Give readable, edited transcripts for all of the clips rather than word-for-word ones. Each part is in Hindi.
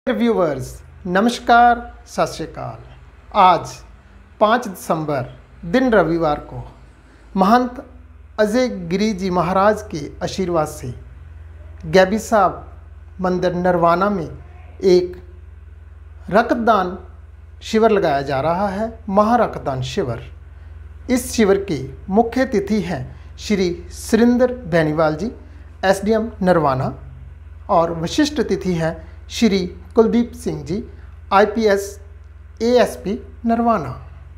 व्यूवर्स नमस्कार, सत श्री अकाल। आज 5 दिसंबर दिन रविवार को महंत अजय गिरी जी महाराज के आशीर्वाद से गैबी साहब मंदिर नरवाना में एक रक्तदान शिविर लगाया जा रहा है, महारक्तदान शिविर। इस शिविर के मुख्य अतिथि हैं श्री सुरेंद्र बेनीवाल जी, एसडीएम नरवाना, और विशिष्ट अतिथि हैं श्री कुलदीप सिंह जी, आईपीएस एएसपी नरवाना।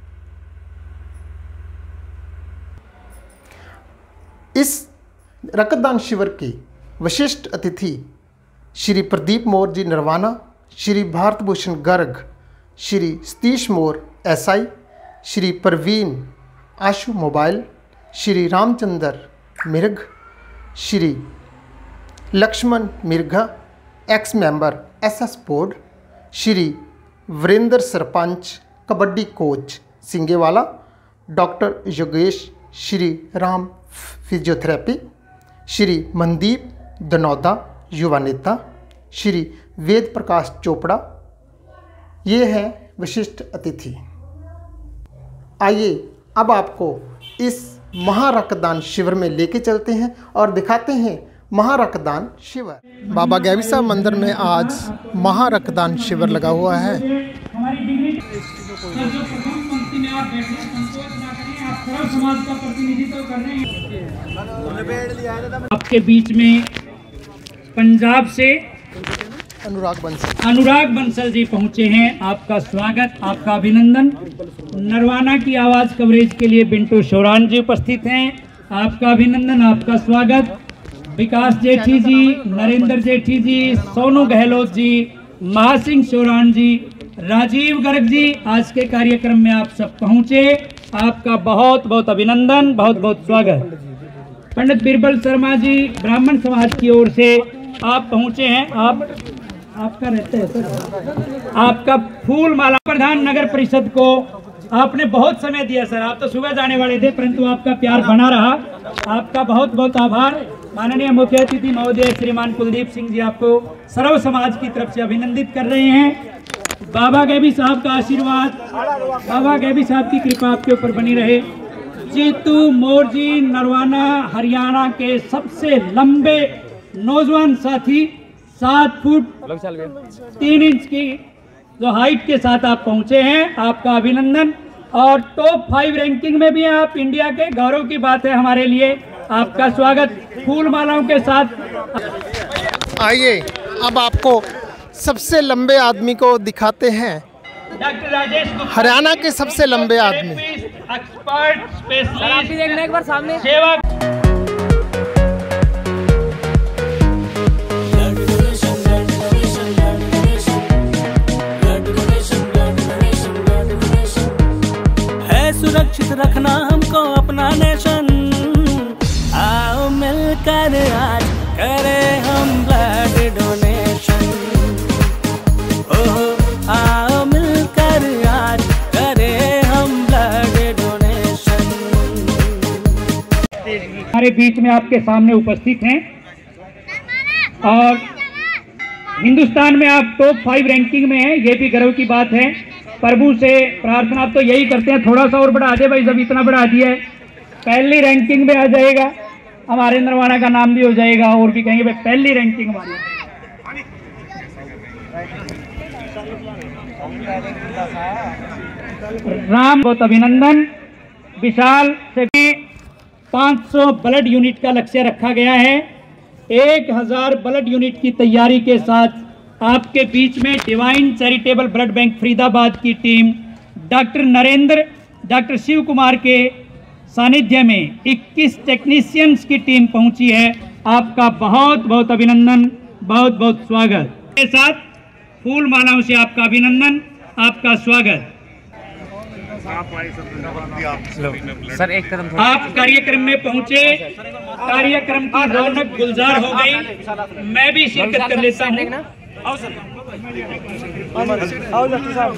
इस रक्तदान शिविर के विशिष्ट अतिथि Shri Pradeep Mor ji Narwana, Shri Bharat Bhushan Garg, Shri Satish Mor SI, Shri Praveen Ashu mobile, Shri Ramchandra Mirg, Shri Laxman Mirgha ex member SS board, Shri Virender sarpanch kabaddi coach Singhewala, doctor Yogesh, Shri Ram physiotherapy, Shri Mandeep Danauda युवा नेता, श्री वेद प्रकाश चोपड़ा, ये हैं विशिष्ट अतिथि। आइए अब आपको इस महारक्तदान शिविर में लेके चलते हैं और दिखाते हैं महारक्तदान शिविर। बाबा गैबी साहब मंदिर में आज महारक्तदान शिविर लगा हुआ है। आपके बीच में पंजाब से अनुराग बंसल जी पहुंचे हैं। आपका स्वागत, आपका अभिनंदन। नरवाना की आवाज़ कवरेज के लिए बिंटू शोरान जी उपस्थित हैं। आपका अभिनंदन, आपका स्वागत। विकास जेठी जी, नरेंद्र जेठी जी, सोनू गहलोत जी, महासिंह शोरान जी, राजीव गर्ग जी, आज के कार्यक्रम में आप सब पहुंचे। आपका बहुत बहुत अभिनंदन, बहुत बहुत स्वागत। पंडित बिरबल शर्मा जी, ब्राह्मण समाज की ओर से आप पहुंचे हैं। आपका रहते हैं सर, आपका फूल माला। प्रधान नगर परिषद को आपने बहुत समय दिया सर, आप तो सुबह जाने वाले थे, परंतु आपका प्यार बना रहा। आपका बहुत बहुत आभार। माननीय मुख्य अतिथि महोदय श्रीमान कुलदीप सिंह जी आपको सर्व समाज की तरफ से अभिनंदित कर रहे हैं। बाबा गैबी साहब का आशीर्वाद, बाबा गैबी साहब की कृपा आपके ऊपर बनी रहे। जीतू मोर जी नरवाना हरियाणा के सबसे लंबे नौजवान साथी, 7 फुट 3 इंच की जो हाइट के साथ आप पहुंचे हैं, आपका अभिनंदन। और टॉप 5 रैंकिंग में भी आप, इंडिया के गौरव की बात है हमारे लिए। आपका स्वागत फूल मालाओं के साथ। आइए अब आपको सबसे लंबे आदमी को दिखाते हैं। डॉक्टर राजेश हरियाणा के सबसे लंबे आदमी, एक्सपर्ट स्पेशलिस्ट, देखना एक बार सामने सेवा। सुरक्षित रखना हमको अपना नेशन, आओ मिलकर आज करें हम ब्लड डोनेशन। ओह आओ मिलकर आज करें हम ब्लड डोनेशन। हमारे बीच में आपके सामने उपस्थित हैं और हिंदुस्तान में आप टॉप 5 रैंकिंग में हैं, ये भी गर्व की बात है। प्रभु से प्रार्थना आप तो यही करते हैं, थोड़ा सा और बढ़ा दे भाई, जब इतना बढ़ा दिया है, पहली रैंकिंग में आ जाएगा, हमारे नरवाना का नाम भी हो जाएगा और भी कहेंगे भाई पहली रैंकिंग हमारी। राम बहुत अभिनंदन। विशाल से भी 500 ब्लड यूनिट का लक्ष्य रखा गया है। 1000 ब्लड यूनिट की तैयारी के साथ आपके बीच में divine charitable blood bank Faridabad की team doctor Narendra, doctor Shiv Kumar के सानिध्य में 21 टेक्नीशियंस की टीम पहुंची है। आपका बहुत बहुत अभिनंदन, बहुत बहुत स्वागत के साथ फूल मालाओं से आपका अभिनंदन, आपका स्वागत। सर एक कदम आप कार्यक्रम में पहुंचे, कार्यक्रम की रौनक गुलजार हो गई। मैं भी शिरकत कर लेता हूँ। आओ सर, आओ डॉक्टर साहब।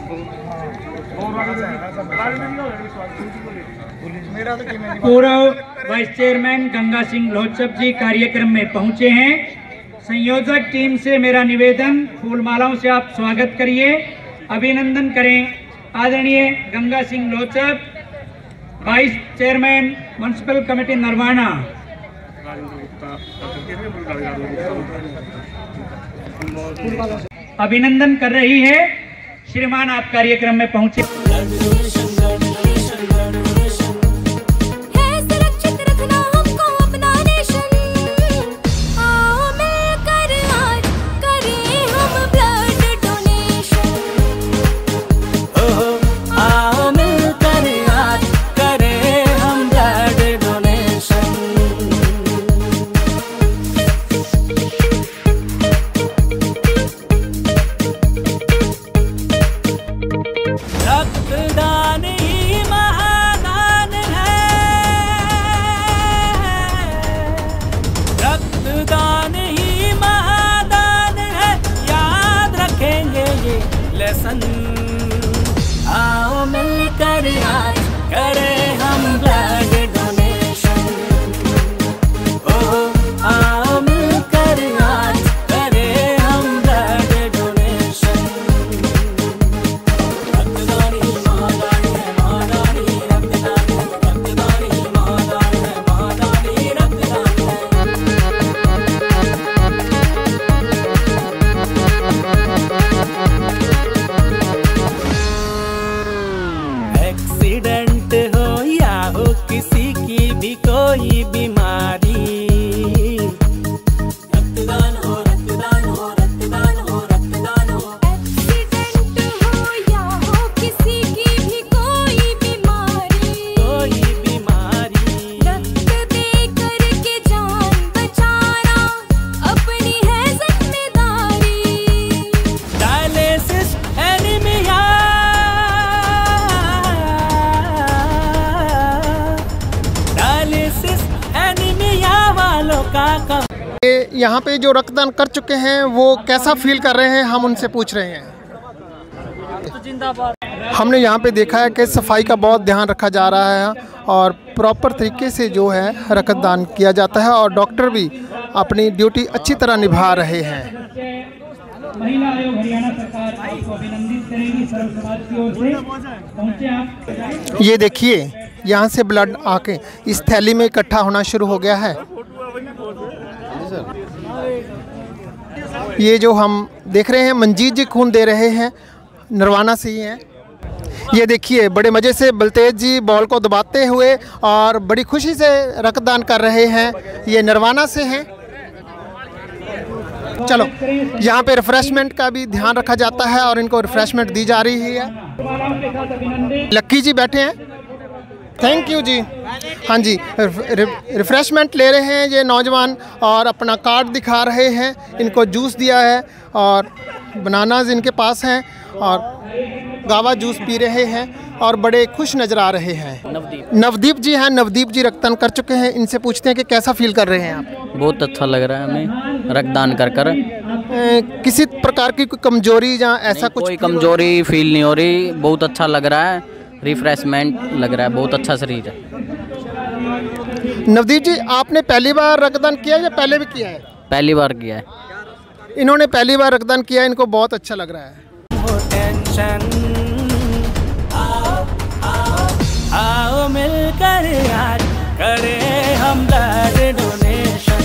पूर्व वाइस चेयरमैन गंगा सिंह लोचप जी कार्यक्रम में पहुंचे हैं। संयोजक टीम से मेरा निवेदन, फूलमालाओं से आप स्वागत करिए, अभिनंदन करें आदरणीय Ganga Singh Lochab, vice chairman municipal committee Narwana. अभिनंदन कर रही है। श्रीमान आप कार्यक्रम में पहुंचे। रक्तदान ही महादान है, रक्तदान ही महादान है, याद रखेंगे ये लेसन। आओ मिलकर आज करें हम ब्लड डोनेशन। ओ आओ मिलकर आज करें हम ब्लड डोनेशन। एक्सीडेंट हो या हो किसी की भी कोई बीमारी, रक्तदान हो, रक्तदान हो, रक्तदान हो, रक्तदान हो। एक्सीडेंट हो या हो किसी की भी कोई बीमारी, रक्त दे करके जान बचाना अपनी है जिम्मेदारी। डायलिसिस एनीमिया, डायलिसिस एनीमिया वालों का कम। यहाँ पे जो रक्तदान कर चुके हैं वो कैसा फील कर रहे हैं, हम उनसे पूछ रहे हैं। हमने यहाँ पे देखा है कि सफाई का बहुत ध्यान रखा जा रहा है और प्रॉपर तरीके से जो है रक्तदान किया जाता है और डॉक्टर भी अपनी ड्यूटी अच्छी तरह निभा रहे हैं। महिला आयोग हरियाणा सरकार आपको अभिनंदित करेगी सर्व समाज की ओर से। पहुंचे आप। ये देखिए यहाँ से ब्लड आके इस थैली में इकट्ठा होना शुरू हो गया है। ये जो हम देख रहे हैं मंजीत जी खून दे रहे हैं, नरवाना से ही हैं। ये देखिए बड़े मज़े से बलतेज जी बॉल को दबाते हुए और बड़ी खुशी से रक्तदान कर रहे हैं। ये नरवाना से हैं। चलो यहाँ पे रिफ्रेशमेंट का भी ध्यान रखा जाता है और इनको रिफ्रेशमेंट दी जा रही है। लक्की जी बैठे हैं, थैंक यू जी। हाँ जी, रिफ्रेशमेंट ले रहे हैं ये नौजवान और अपना कार्ड दिखा रहे हैं। इनको जूस दिया है और बनानाज इनके पास हैं और गावा जूस पी रहे हैं और बड़े खुश नज़र आ रहे हैं। नवदीप जी हैं, नवदीप जी रक्तदान कर चुके हैं। इनसे पूछते हैं कि कैसा फील कर रहे हैं आप। बहुत अच्छा लग रहा है हमें रक्तदान कर कर। किसी प्रकार की कोई कमजोरी या ऐसा कुछ? कोई कमजोरी फील नहीं हो रही, बहुत अच्छा लग रहा है, रिफ्रेशमेंट लग रहा है, बहुत अच्छा शरीर है। नवदीप जी आपने पहली बार रक्तदान किया या पहले भी किया है? पहली बार किया है। इन्होंने पहली बार रक्तदान किया, इनको बहुत अच्छा लग रहा है। टेंशन आओ मिलकर आज करें हम ब्लड डोनेशन।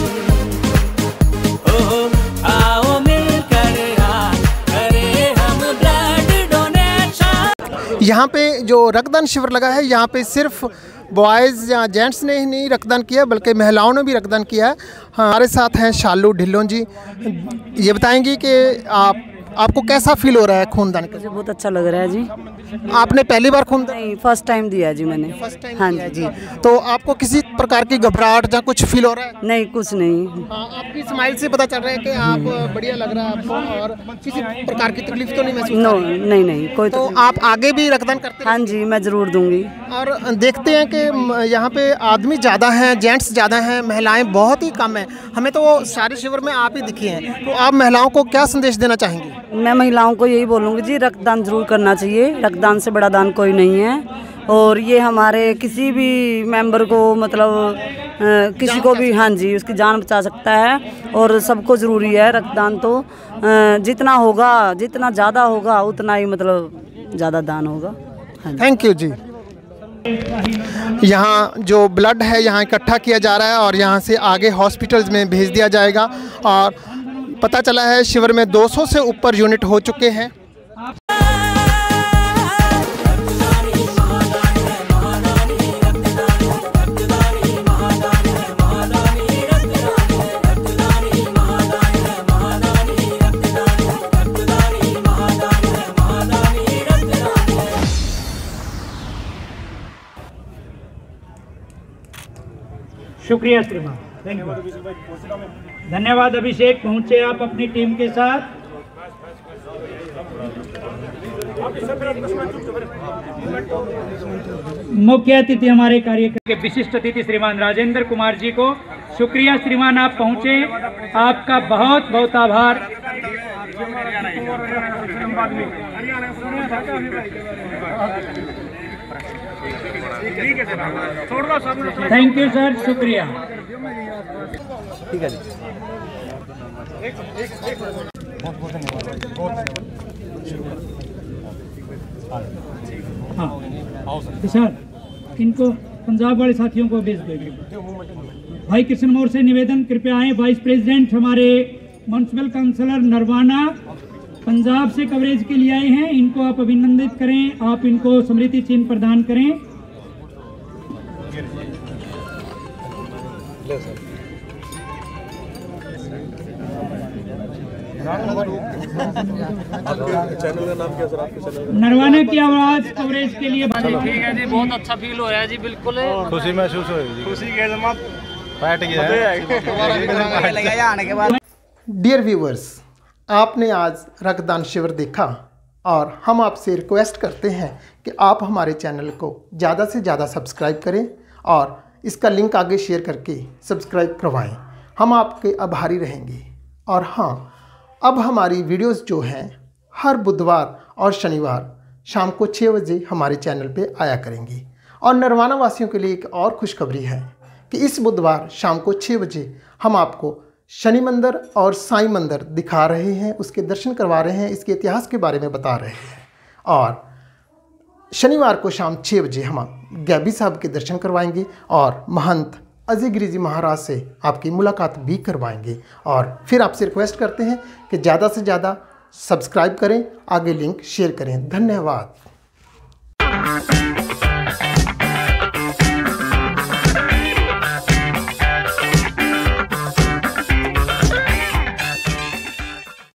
ओ आओ मिलकर आज करें हम ब्लड डोनेशन। यहाँ पे जो रक्तदान शिविर लगा है, यहाँ पे सिर्फ बॉयज़ या जेंट्स ने ही नहीं रक्तदान किया बल्कि महिलाओं ने भी रक्तदान किया है। हमारे साथ हैं शालू ढिल्लों जी। ये बताएंगी कि आपको कैसा फील हो रहा है खूनदान करके? बहुत अच्छा लग रहा है जी। आपने पहली बार खूनदान? नहीं, फर्स्ट टाइम दिया जी मैंने। First time? हाँ जी। तो आपको किसी प्रकार की घबराहट या कुछ फील हो रहा है? नहीं, कुछ नहीं। आपकी स्माइल से पता चल रहा है कि आप बढ़िया लग रहा है आपको और किसी प्रकार की तकलीफ तो नहीं महसूस? नो, नहीं कोई। तो आप आगे भी रक्तदान करते हैं? हाँ जी, मैं ज़रूर दूंगी। और देखते हैं कि यहाँ पे आदमी ज़्यादा हैं, जेंट्स ज़्यादा हैं, महिलाएं बहुत ही कम हैं। हमें तो सारे शिविर में आप ही दिखी हैं, तो आप महिलाओं को क्या संदेश देना चाहेंगी? मैं महिलाओं को यही बोलूँगी जी, रक्तदान जरूर करना चाहिए। रक्तदान से बड़ा दान कोई नहीं है। और ये हमारे किसी भी मेंबर को मतलब किसी को भी, हाँ जी, उसकी जान बचा सकता है। और सबको ज़रूरी है रक्तदान। तो जितना होगा, जितना ज़्यादा होगा उतना ही मतलब ज़्यादा दान होगा। हाँ, थैंक यू जी। यहाँ जो ब्लड है यहाँ इकट्ठा किया जा रहा है और यहाँ से आगे हॉस्पिटल्स में भेज दिया जाएगा। और पता चला है शिविर में 200 से ऊपर यूनिट हो चुके हैं। शुक्रिया श्रीमान, थैंक यू, धन्यवाद। अभिषेक, पहुंचे आप अपनी टीम के साथ। मुख्य अतिथि हमारे कार्यक्रम के विशिष्ट अतिथि श्रीमान राजेंद्र कुमार जी को शुक्रिया श्रीमान, आप पहुंचे, आपका बहुत बहुत आभार। थैंक यू सर, शुक्रिया। ठीक है जी। हाँ सर, इनको पंजाब वाले साथियों को भेज देंगे। भाई कृष्ण मोर से निवेदन, कृपया आए। वाइस प्रेसिडेंट हमारे म्युनिसिपल काउंसलर नरवाना पंजाब से कवरेज के लिए आए हैं, इनको आप अभिनंदित करें, आप इनको स्मृति चिन्ह प्रदान करें। नरवाना की आवाज कवरेज के लिए। ठीक है जी, बहुत अच्छा फील हो रहा है जी, बिल्कुल खुशी महसूस हो रही है। खुशी के डियर व्यूवर्स, आपने आज रक्तदान शिविर देखा और हम आपसे रिक्वेस्ट करते हैं कि आप हमारे चैनल को ज़्यादा से ज़्यादा सब्सक्राइब करें और इसका लिंक आगे शेयर करके सब्सक्राइब करवाएं। हम आपके आभारी रहेंगे। और हाँ, अब हमारी वीडियोस जो हैं हर बुधवार और शनिवार शाम को 6 बजे हमारे चैनल पे आया करेंगी। और नरवाना वासियों के लिए एक और खुशखबरी है कि इस बुधवार शाम को 6 बजे हम आपको शनि मंदिर और साईं मंदिर दिखा रहे हैं, उसके दर्शन करवा रहे हैं, इसके इतिहास के बारे में बता रहे हैं। और शनिवार को शाम 6 बजे हम गैबी साहब के दर्शन करवाएंगे और महंत अजय गिरी जी महाराज से आपकी मुलाकात भी करवाएंगे। और फिर आपसे रिक्वेस्ट करते हैं कि ज़्यादा से ज़्यादा सब्सक्राइब करें, आगे लिंक शेयर करें। धन्यवाद।